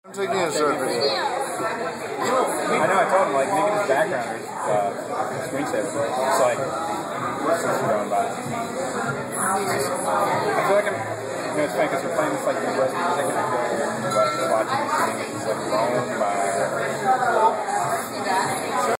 I'm taking a surface. I know, I told him, like, make it his background or screensaver. It's like, what's going by? I feel like I'm, it's funny because we're playing this, like, Midwest music and I feel like Midwest is watching